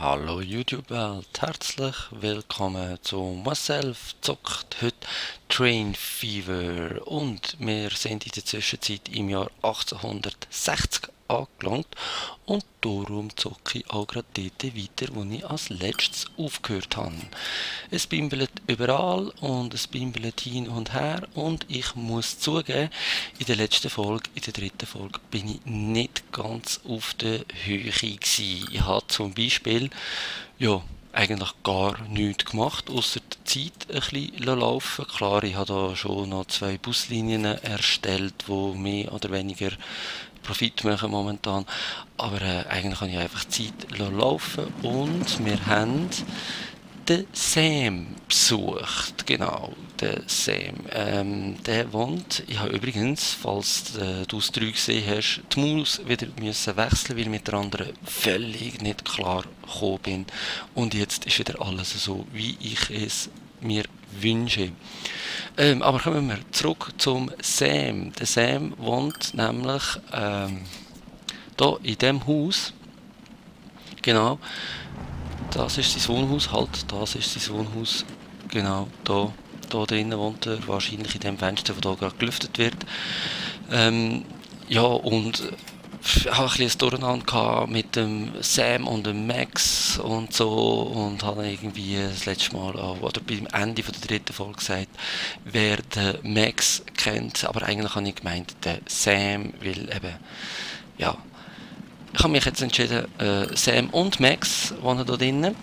Hallo YouTube-Welt, herzlich willkommen zu Myself zockt heute Train Fever und wir sind in der Zwischenzeit im Jahr 1860 angelangt und darum zocke ich auch gerade dort weiter, wo ich als letztes aufgehört habe. Es bimbelt überall und es bimbelt hin und her und ich muss zugeben, in der letzten Folge, in der dritten Folge, bin ich nicht ganz auf der Höhe gewesen. Ich habe zum Beispiel, ja, eigentlich gar nichts gemacht, außer die Zeit ein bisschen laufen. Klar, ich habe da schon noch 2 Buslinien erstellt, die mehr oder weniger Profit machen momentan. Aber eigentlich habe ich einfach die Zeit laufen und wir haben den Sam besucht. Genau, der Sam. Der wohnt, ich habe übrigens, falls du es 3 gesehen hast, die Maus wieder müssen wechseln, weil ich mit der anderen völlig nicht klar gekommen bin. Und jetzt ist wieder alles so, wie ich es mir wünsche. Aber kommen wir zurück zum Sam. Der Sam wohnt nämlich hier in diesem Haus. Genau. Das ist sein Wohnhaus, halt, das ist sein Wohnhaus, genau, da drinnen wohnt er, wahrscheinlich in dem Fenster, das hier gerade gelüftet wird. Ja, und ich hatte ein bisschen ein Durcheinander mit dem Sam und dem Max und so und habe irgendwie das letzte Mal auch, oder beim Ende von der dritten Folge gesagt, wer den Max kennt, aber eigentlich habe ich gemeint, der Sam, weil eben, ja, ich habe mich jetzt entschieden, Sam und Max wohnen da drinnen.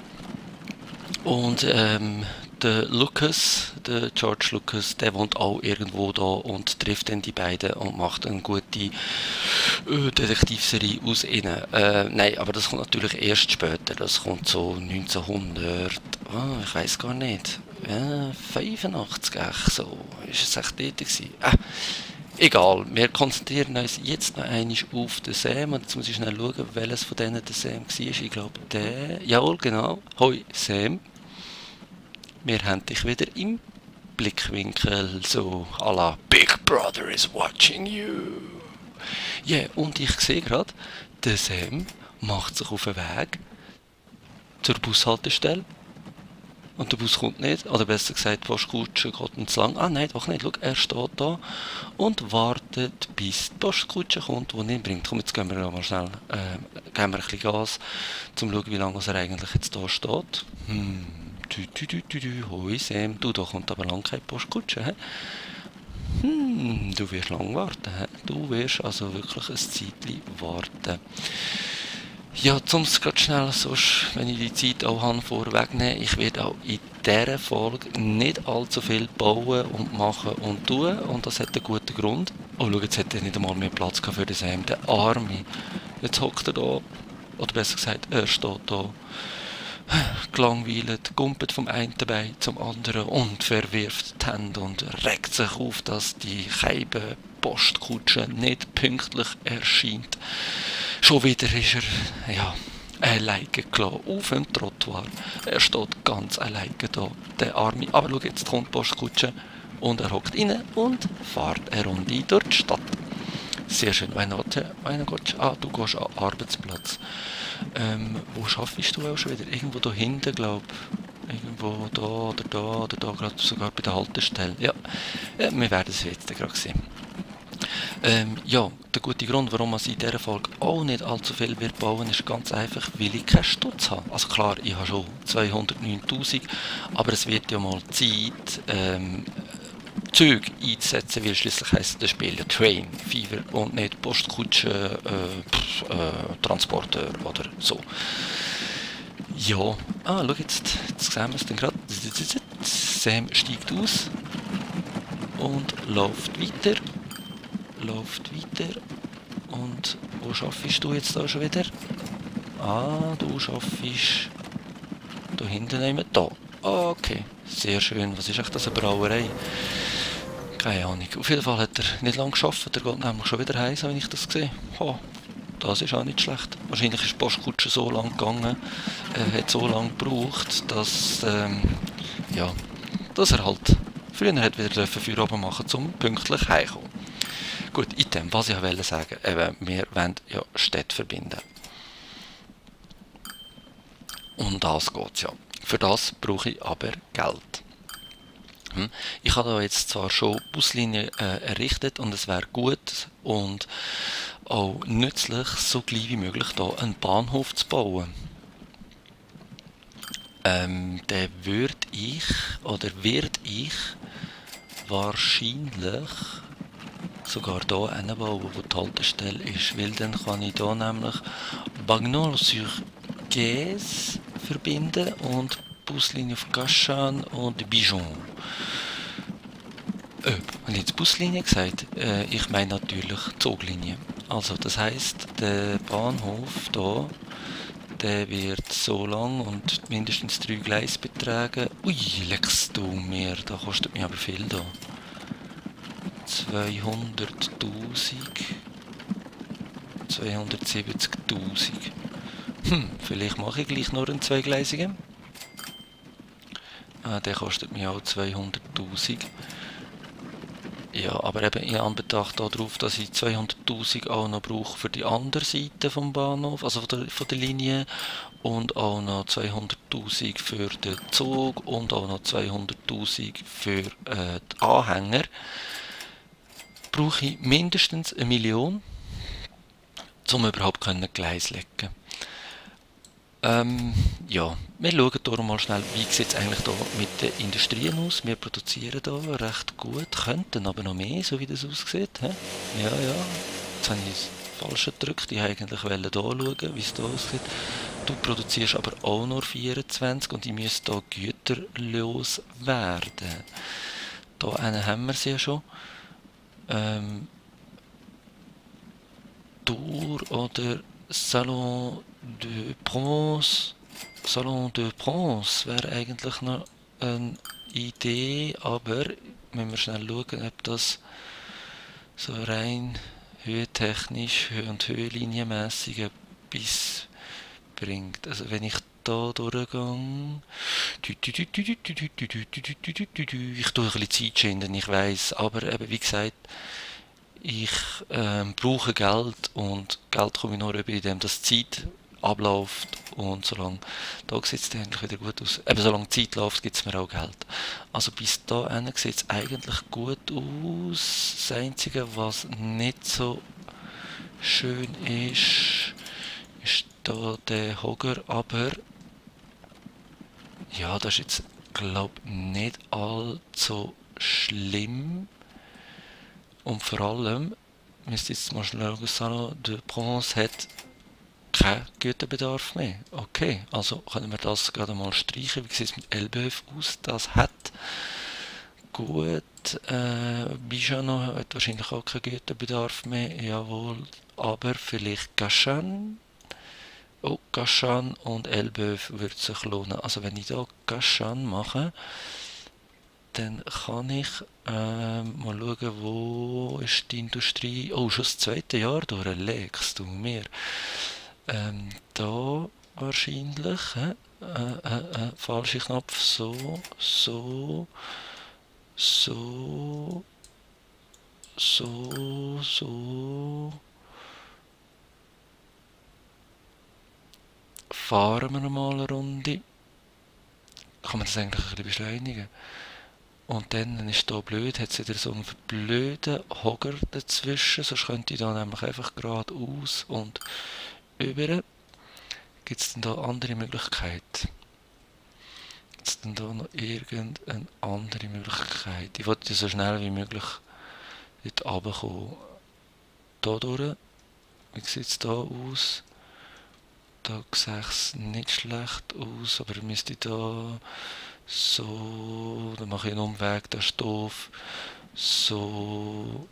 Und der Lucas, der George Lucas, der wohnt auch irgendwo da und trifft dann die beiden und macht eine gute Detektivserie aus ihnen. Nein, aber das kommt natürlich erst später. Das kommt so 1900, ich weiß gar nicht, 85 echt so. Ist es echt dort gewesen? Egal, wir konzentrieren uns jetzt noch einmal auf den Sam und jetzt muss ich schnell schauen, welches von denen der Sam war. Ich glaube der, jawohl genau, hoi Sam. Wir haben dich wieder im Blickwinkel, so à la Big Brother is watching you. Ja, yeah, und ich sehe gerade, der Sam macht sich auf den Weg zur Bushaltestelle. Und der Bus kommt nicht, oder besser gesagt, die Postkutsche geht nicht zu lang. Ah nein, doch nicht, schau, er steht da und wartet, bis die Postkutsche kommt, die ihn bringt. Komm, jetzt gehen wir mal schnell, geben wir ein bisschen Gas, um zu schauen, wie lange er eigentlich jetzt da steht. Hoi Sam, da kommt aber lang keine Postkutsche, he? Du wirst lang warten, he? Du wirst also wirklich ein Zeitchen warten. Ja, um es gerade schnell, sonst, wenn ich die Zeit auch habe, vorwegnehmen, ich werde auch in dieser Folge nicht allzu viel bauen und machen und tun und das hat einen guten Grund. Oh, schau, jetzt hat er nicht einmal mehr Platz für den Sam, der Arme. Jetzt hockt er da, oder besser gesagt, er steht da, gelangweilt, gumpet vom einen Bein zum anderen und verwirft die Hände und regt sich auf, dass die Scheibe Postkutsche nicht pünktlich erscheint. Schon wieder ist er, ja, alleine gelassen, auf dem Trottoir. Er steht ganz alleine da, der Arme. Aber schau, jetzt kommt die Postkutsche und er hockt rein und fährt eine Runde durch die Stadt. Sehr schön. Du gehst an den Arbeitsplatz. Wo arbeitest du auch schon wieder? Irgendwo da hinten, glaube ich. Irgendwo da oder da, gerade sogar bei der Haltestelle. Ja, wir werden es jetzt gerade sehen. Ja, der gute Grund, warum ich in dieser Folge auch nicht allzu viel wird bauen, ist ganz einfach, weil ich keinen Stutz habe. Also klar, ich habe schon 209'000, aber es wird ja mal Zeit, Züge einzusetzen, weil schließlich heisst das Spiel ja Train Fever und nicht Postkutsche, Transporteur oder so. Ja, schau jetzt sehen wir es dann gerade. Sam steigt aus und läuft weiter. Und wo arbeitest du jetzt da schon wieder? Du arbeitest da hinten nehmen. Da. Okay, sehr schön. Was ist echt das, eine Brauerei? Keine Ahnung. Auf jeden Fall hat er nicht lange gearbeitet. Er geht nämlich schon wieder heim, wenn ich das sehe. Das ist auch nicht schlecht. Wahrscheinlich ist die Postkutsche so lang gegangen, hat so lange gebraucht, dass, ja, dass er halt früher hat wieder Feierabend machen durfte, um pünktlich heimzukommen. Gut, Item, was ich wollte sagen, eben, wir wollen ja Städte verbinden. Um das geht es ja. Für das brauche ich aber Geld. Ich habe da jetzt zwar schon Buslinien errichtet und es wäre gut und auch nützlich, so gleich wie möglich da einen Bahnhof zu bauen. Den würde ich wahrscheinlich sogar hier hinbauen, wo die Haltestelle ist, weil dann kann ich hier nämlich Bagnols-sur-Guèze verbinden und Buslinie auf Cachan und Bijon. Habe ich jetzt Buslinie gesagt? Ich meine natürlich Zoglinie. Also das heisst, der Bahnhof hier, der wird so lang und mindestens 3 Gleise betragen. Ui, leckst du mir, da kostet mir aber viel da. 200.000. 270.000. Vielleicht mache ich gleich nur einen zweigleisigen. Der kostet mir auch 200.000. Ja, aber eben in Anbetracht darauf, dass ich 200.000 auch noch brauche für die andere Seite vom Bahnhof, also von der Linie, und auch noch 200.000 für den Zug und auch noch 200.000 für die Anhänger, brauche ich mindestens 1 Million, um überhaupt Gleis legen. Ja, wir schauen hier mal schnell, wie sieht es eigentlich hier mit den Industrien aus. Wir produzieren hier recht gut, könnten aber noch mehr, so wie das aussieht. He? Ja, ja, jetzt habe ich das Falsche gedrückt. Ich wollte eigentlich hier schauen, wie es hier aussieht. Du produzierst aber auch nur 24 und ich müsste hier Güter loswerden. Hier haben wir sie ja schon. Tour oder Salon de Provence. Salon de Provence wäre eigentlich noch eine Idee, aber müssen wir schnell schauen, ob das so rein höhetechnisch und höhenlinienmässig etwas bringt. Also wenn ich da durchgehe, ich tue ein bisschen Zeit schinden, ich weiss, aber eben wie gesagt, ich brauche Geld und Geld komme ich nur über, indem das Zeit abläuft und solange, da sieht es eigentlich wieder gut aus, eben solange die Zeit läuft, gibt es mir auch Geld. Also bis dahin sieht es eigentlich gut aus. Das Einzige, was nicht so schön ist, ist da der Hogger, aber ja, das ist jetzt, glaube ich, nicht allzu schlimm. Und vor allem, müsste jetzt mal schnell schauen, Salon de Provence hat keinen Güterbedarf mehr. Okay, also können wir das gerade mal streichen. Wie sieht es mit Elbeuf aus? Das hat gut. Bijon hat wahrscheinlich auch keinen Güterbedarf mehr. Jawohl, aber vielleicht Cachan. Oh, Cachan und Elbeuf würde sich lohnen. Also wenn ich da Cachan mache, dann kann ich mal schauen, wo ist die Industrie. Oh, schon das 2. Jahr durch, legst du mir. Da wahrscheinlich, falscher Knopf, so, so, so, so, so. Fahren wir mal eine Runde. Kann man das eigentlich ein bisschen beschleunigen? Und dann ist hier blöd, hat es wieder so einen blöden Hogger dazwischen, sonst könnte ich da nämlich einfach geradeaus und über. Gibt es denn da andere Möglichkeiten? Gibt es denn da noch irgendeine andere Möglichkeit? Ich wollte so schnell wie möglich dort runterkommen. Hier durch. Wie sieht es da aus? Da sieht es nicht schlecht aus, aber müsste da so, dann mache ich einen Umweg, das ist doof. So,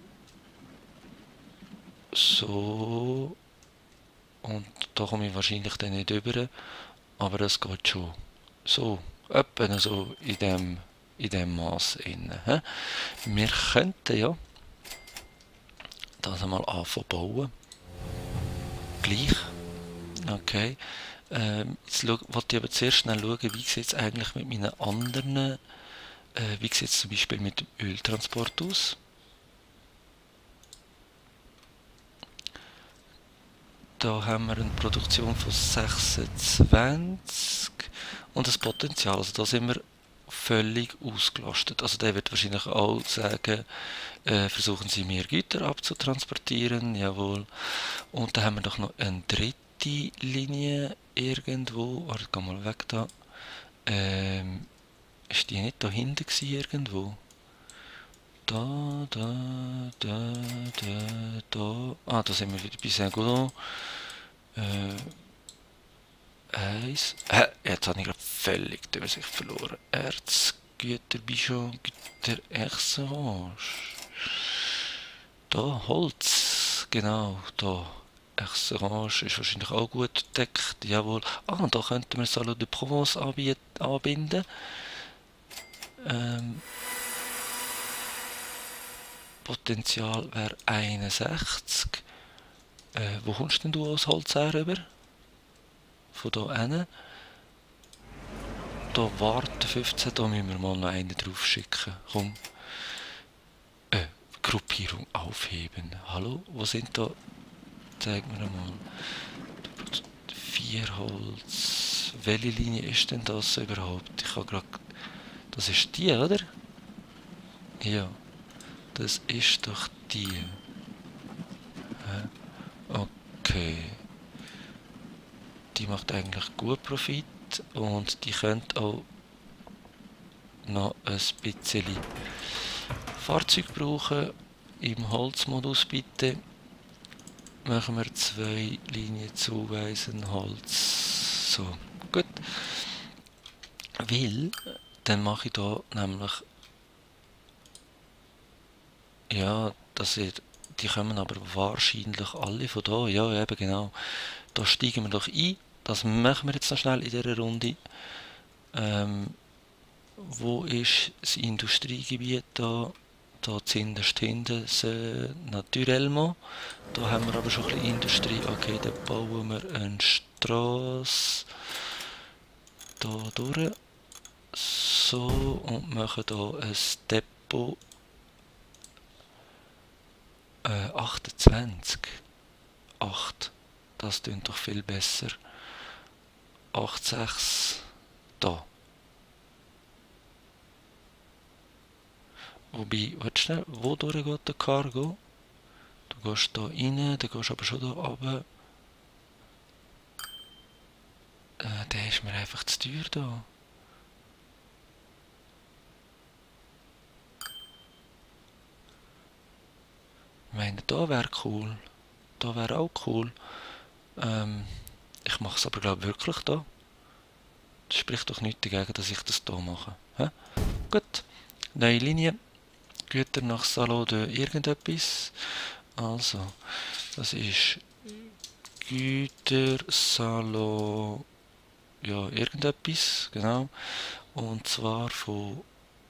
so, und da komme ich wahrscheinlich dann nicht rüber, aber das geht schon. So, etwa so in dem Maß inne. Wir könnten ja das einmal anfangen bauen. Gleich. Okay. Jetzt wollte ich aber zuerst schnell schauen, wie sieht es eigentlich mit meinen anderen, wie sieht es zum Beispiel mit dem Öltransport aus. Da haben wir eine Produktion von 26. und das Potenzial. Also da sind wir völlig ausgelastet. Also der wird wahrscheinlich auch sagen, versuchen Sie mehr Güter abzutransportieren, jawohl. Und da haben wir doch noch eine dritte Linie irgendwo. Warte, geh mal weg da. Ist die nicht da hinten gewesen irgendwo? Da. Ah, da sind wir wieder bei Saint-Gaudon. Jetzt habe ich gerade völlig die Übersicht verloren. Erzgüter, Bichon, Güter, Excellence. Da, Holz. Genau, da. Excellence ist wahrscheinlich auch gut gedeckt. Jawohl. Ah, und da könnten wir Salon de Provence anbinden. Potenzial wäre 61. Wo kommst denn du aus Holz her rüber? Von hier hin. Da warten 15, da müssen wir mal noch einen drauf schicken. Komm. Gruppierung aufheben. Hallo, wo sind da? Zeig mir mal. 4 Holz. Welche Linie ist denn das überhaupt? Ich habe gerade... Das ist die, oder? Ja. Das ist doch die. Okay. Die macht eigentlich gut Profit und die könnte auch noch ein bisschen Fahrzeug brauchen. Im Holzmodus bitte. Machen wir 2 Linien zuweisen, Holz. So, gut. Weil, dann mache ich da nämlich... Ja, die kommen aber wahrscheinlich alle von da. Ja, eben genau. Da steigen wir doch ein. Das machen wir jetzt noch schnell in dieser Runde. Wo ist das Industriegebiet da? Da zuhinterst hinten das Naturellement. Da haben wir aber schon ein bisschen Industrie. Okay, dann bauen wir eine Strasse da durch. So, und machen da ein Depot. 28. 8. Das klingt doch viel besser. 8,6. Da. Wobei, warte schnell, wo durch geht der Cargo? Du gehst da rein, dann gehst aber schon da runter. Der ist mir einfach zu teuer da. Ich meine, da wäre cool. Da wäre auch cool. Ich mache es aber glaube wirklich da. Das spricht doch nichts dagegen, dass ich das hier mache. Hä? Gut. Neue Linie. Güter nach Salon de irgendetwas. Also, das ist Güter, Salon, ja, irgendetwas, genau. Und zwar von,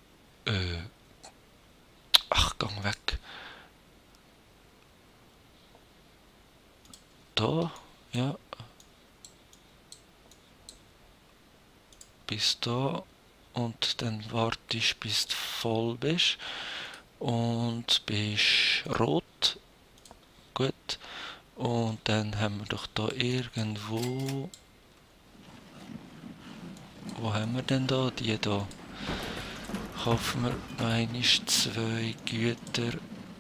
ach, gang weg. Da, ja. Bis da. Und dann wartest bis du voll bist. Und bist rot. Gut. Und dann haben wir doch da irgendwo... Wo haben wir denn da? Die da. Kaufen wir noch einmal 2 Güter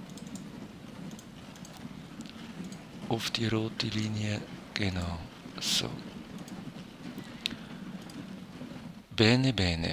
auf die rote Linie. Genau. So. Bene, bene.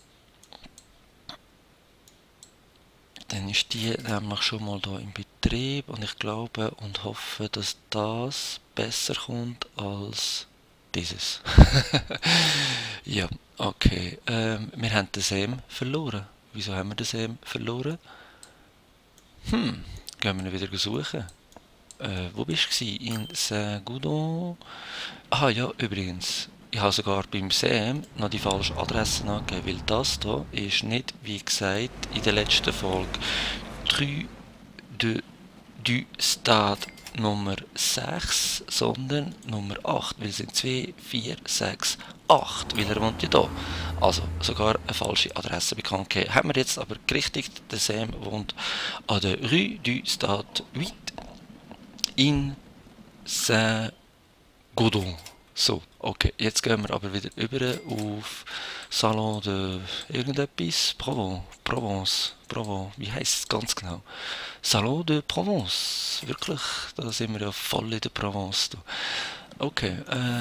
Dann ist die nämlich schon mal da im Betrieb und ich glaube und hoffe, dass das besser kommt als dieses. Ja, okay. Wir haben den Sam verloren. Wieso haben wir den Sam verloren? Gehen wir ihn wieder suchen. Wo bist du? In Saint-Gaudon? Ah ja, übrigens. Ich habe sogar beim Sam noch die falsche Adresse angegeben, weil das hier ist nicht, wie gesagt, in der letzten Folge Rue du Stade Nummer 6, sondern Nummer 8, weil es sind 2, 4, 6, 8, weil er wohnt ja da. Also sogar eine falsche Adresse bekannt gegeben. Haben wir jetzt aber gerichtigt, der Sam wohnt an der Rue du Stade 8 in Saint-Gaudon. So, okay, jetzt gehen wir aber wieder über auf Salon de irgendetwas, Provence, wie heisst es ganz genau? Salon de Provence, wirklich, da sind wir ja voll in der Provence. Da. Okay,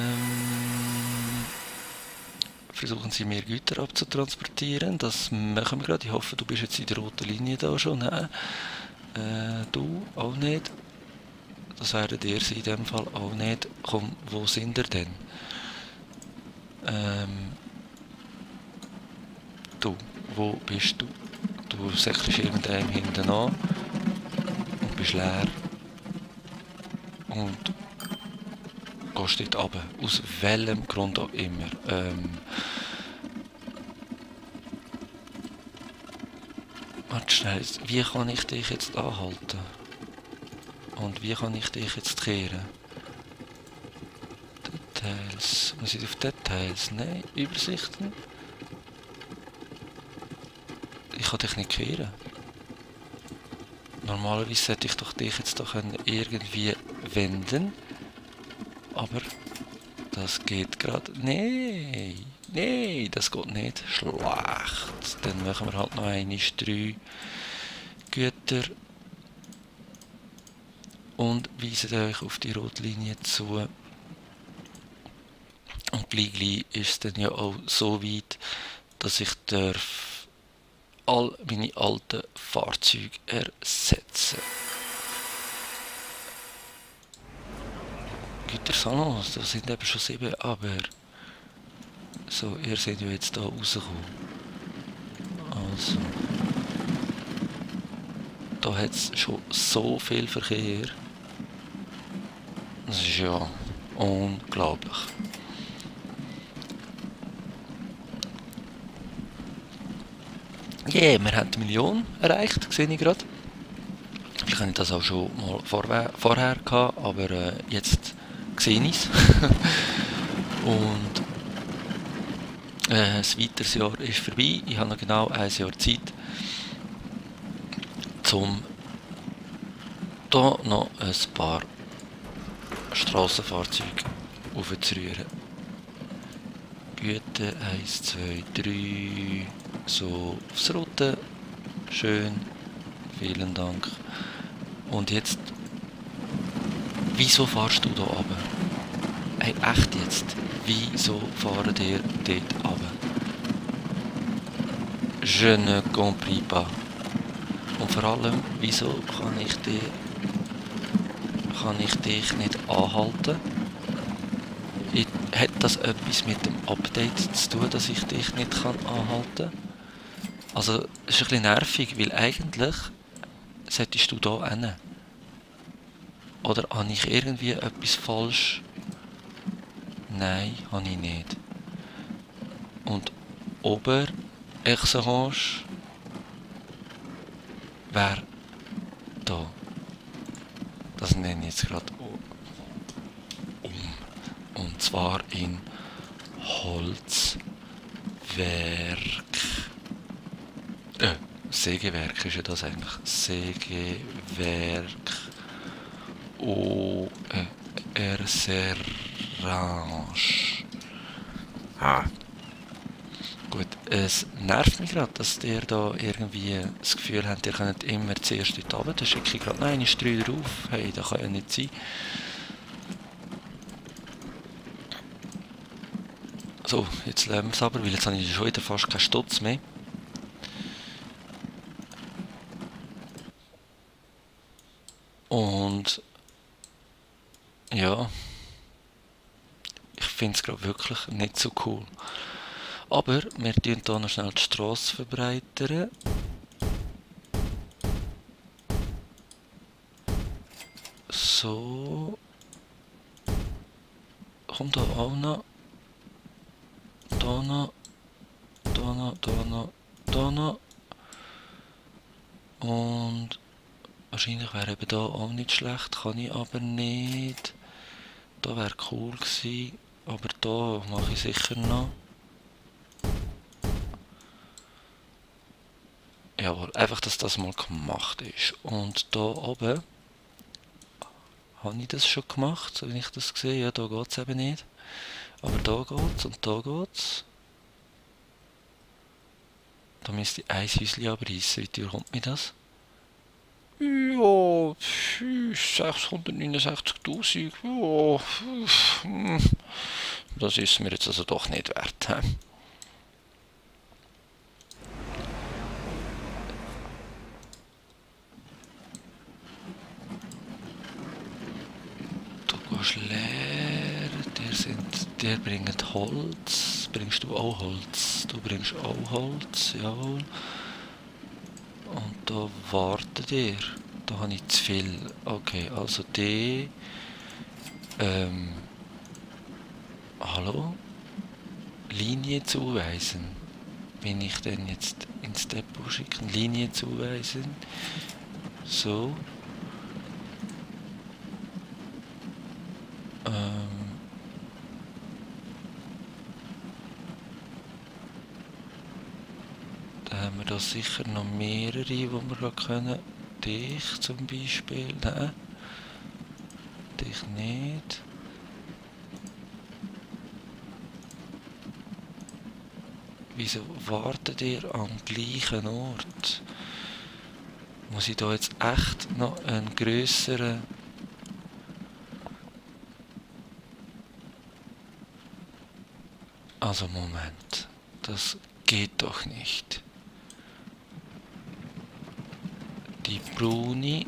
versuchen Sie mir Güter abzutransportieren, das machen wir gerade. Ich hoffe, du bist jetzt in der roten Linie da schon. Nein, du auch nicht. Das werdet ihr in dem Fall auch nicht. Komm, wo sind ihr denn? Du, wo bist du? Du säckelst irgendeinem hinten an und bist leer und gehst dort runter. Aus welchem Grund auch immer. Warte schnell, wie kann ich dich jetzt anhalten? Und wie kann ich dich jetzt kehren? Details. Muss ich auf Details? Nein, Übersichten. Ich kann dich nicht kehren. Normalerweise sollte ich doch dich jetzt doch irgendwie wenden. Aber das geht gerade. Nein, nein, das geht nicht. Schlecht. Dann machen wir halt noch einmal 3 Güter. Und weisen euch auf die Rotlinie zu. Und gleich ist es dann ja auch so weit, dass ich darf all meine alten Fahrzeuge ersetzen. Gütersalons, das sind eben schon 7, aber so, ihr seid ja jetzt da rausgekommen. Also, da hat es schon so viel Verkehr. Das ist ja unglaublich. Ja, wir haben die Million erreicht, sehe ich gerade. Vielleicht habe ich das auch schon mal vorher gehabt, aber jetzt sehe ich es. Und das weitere Jahr ist vorbei. Ich habe noch genau ein Jahr Zeit, um hier noch ein paar Strassenfahrzeuge aufzurühren. Güte 1, 2, 3. So aufs Rote. Schön. Vielen Dank. Und jetzt. Wieso fahrst du da runter? Hey, echt jetzt? Wieso fahren ihr dort runter? Je ne compris pas. Und vor allem, wieso kann ich dich nicht anhalten? Hat das etwas mit dem Update zu tun, dass ich dich nicht anhalten kann? Also, es ist ein bisschen nervig, weil eigentlich solltest du da hin. Oder habe ich irgendwie etwas falsch? Nein, habe ich nicht. Und Ober-Excellenge wäre da. Das nenne ich jetzt gerade um. Und zwar in Holzwerk. Sägewerk ist ja das eigentlich. Sägewerk. Erserange. Ah. Gut, es nervt mich gerade, dass ihr da irgendwie das Gefühl habt, ihr könnt immer zuerst dort runter. Da schicke ich gerade noch eine 3 drauf. Hey, das kann ja nicht sein. So, jetzt lassen wir es aber, weil jetzt habe ich schon wieder fast keinen Stutz mehr. Und ja, ich finde es gerade wirklich nicht so cool. Aber wir tun hier noch schnell die Strasse verbreitern. So. Kommt da auch noch. Da noch. Da noch, da noch, da noch. Und wahrscheinlich wäre eben da auch nicht schlecht, kann ich aber nicht. Da wäre cool gewesen, aber da mache ich sicher noch. Jawohl, einfach, dass das mal gemacht ist. Und da oben habe ich das schon gemacht, wenn ich das sehe. Ja, da geht es eben nicht. Aber da geht's und da geht's. Da müsste ich ein Häuschen abreißen. Wie teuer kommt mir das? Ja, 669'000. Ja, das ist mir jetzt also doch nicht wert. He? Du gehst leer. Der bringt Holz. Bringst du auch Holz? Du bringst auch Holz, jawohl. Und da wartet ihr. Da habe ich zu viel. Okay, also die. Hallo? Linie zuweisen. Wenn ich denn jetzt ins Depot schicken, Linie zuweisen. So. Da haben wir da sicher noch mehrere, die wir gerade können. Dich zum Beispiel. Nein. Dich nicht. Wieso wartet ihr am gleichen Ort? Muss ich da jetzt echt noch einen grösseren... Also Moment, das geht doch nicht. Die Bruni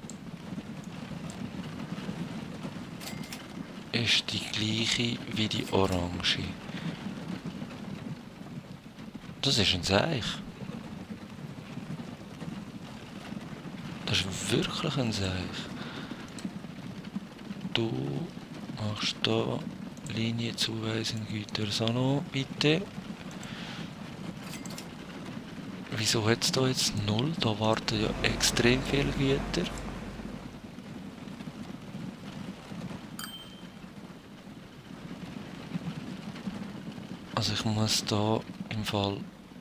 ist die gleiche wie die Orange. Das ist ein Seich. Das ist wirklich ein Seich. Du machst da Linie zuweisen, Gütersalon, bitte. Wieso hat es da jetzt 0? Da warten ja extrem viele Güter. Also ich muss da im Fall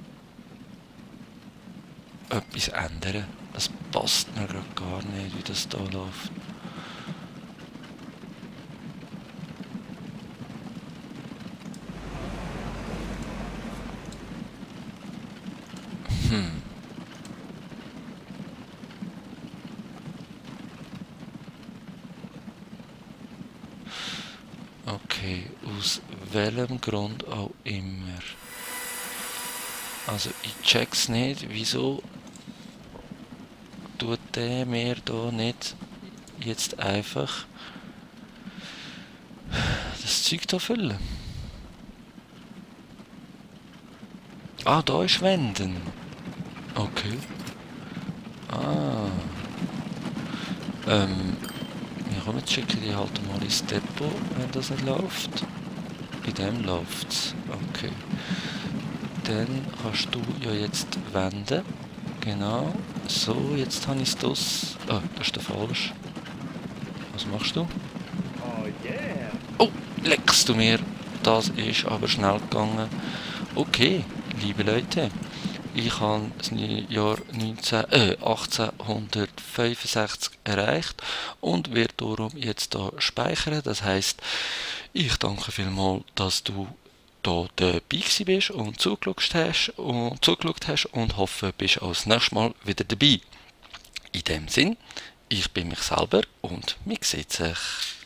etwas ändern. Das passt mir gerade gar nicht, wie das da läuft. Okay, aus welchem Grund auch immer. Also ich check's nicht, wieso tut der mir da nicht jetzt einfach das Zeug da füllen. Ah, da ist Wenden. Okay. Ah. Ja, komm, jetzt schicke ich die halt mal ins Depot, wenn das nicht läuft. Bei dem läuft's. Okay. Dann kannst du ja jetzt wenden. Genau. So, jetzt habe ich es das. Ah, das ist der falsch. Was machst du? Oh yeah! Oh, leckst du mir. Das ist aber schnell gegangen. Okay, liebe Leute. Ich habe das Jahr 1865 erreicht und werde darum jetzt hier speichern. Das heisst, ich danke vielmals, dass du da dabei bist und zugeschaut hast und hoffe, du bist auch das nächste Mal wieder dabei. In dem Sinn, ich bin mich selber und wir sehen sich.